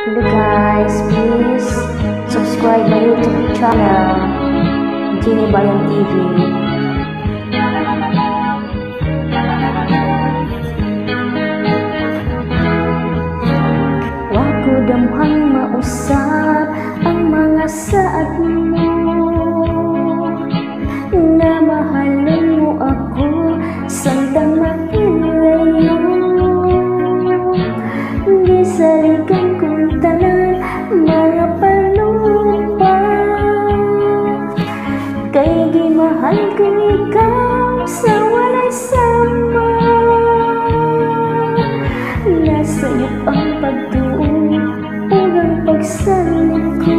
Hello guys, please subscribe my YouTube channel, Jenny Bayang TV. Waku damhang mausap ang mga saad mo, na mahalin mo ako sandang makilayo. Gisalikan kong tanan mga palupa, kay gimahal ko ikaw sa walay sama. Nasa'yo ang pagtuo ug ang pagsalig ko,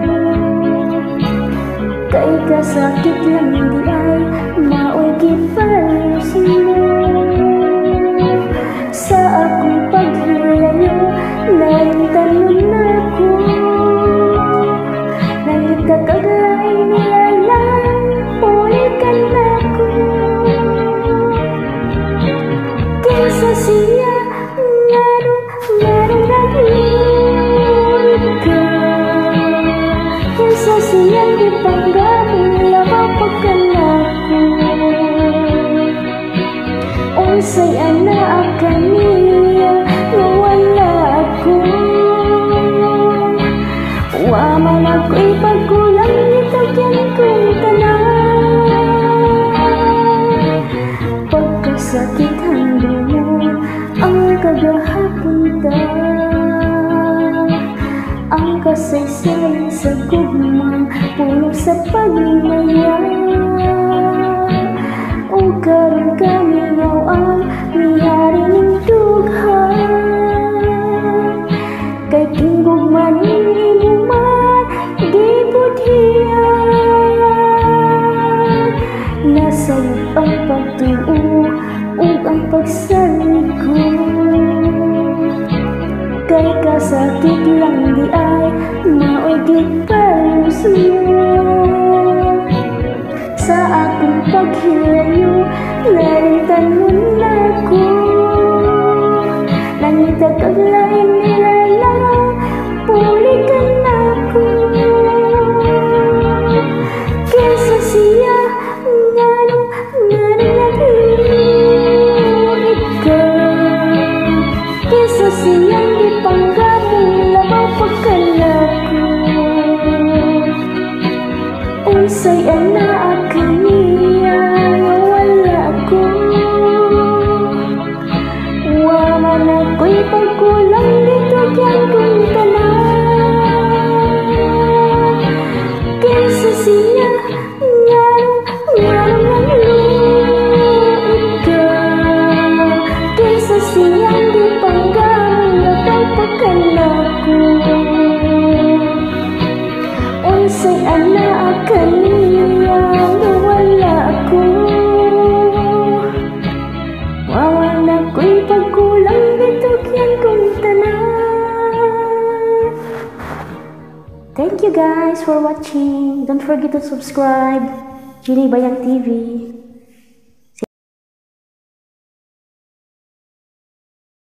kay kasakit lang di ay maoy gipalos mo. Sa akong paghilayo naintanon ako, nangitagagay nilalang pulikan ako. Kaysa siya ngarong naglulit ka, kaysa siya ipanggamit labapakan ako. Unsay anak kaniya nga wala ako, wa man ako ipagkulang nitagyan kong tanan. Pagkasakit handol mo ang kagahapon ta, ang kasaysayan sa gugmang puno sa pagmaya. O karon kami ang miyari ng dughan, kay tingog man imo man gibudhian. Nasa'yo ang pagtuo ug ang pagsalig ko, kay kasakit lang di ay maoy gipalos mo. Sa akong paghilayo narintanon ako, nangitag ang lain nilalang pulikan ako. Kaysa siya nganong naglulit ka, kaysa siyang ipanggamong labapakan ako. Unsay anak kaniya nga wala ako, wa man ako'y pagkulang nitagyan kong tanan. Kaysa siya ngarong naglulit ka, kaysa siyang ipanggamong labapakan ako. Unsay anak kaniya nga wala ako, wa man ako'y pagkulang nitagyan kong tanan. Thank you guys for watching. Don't forget to subscribe, Jenny Bayang TV.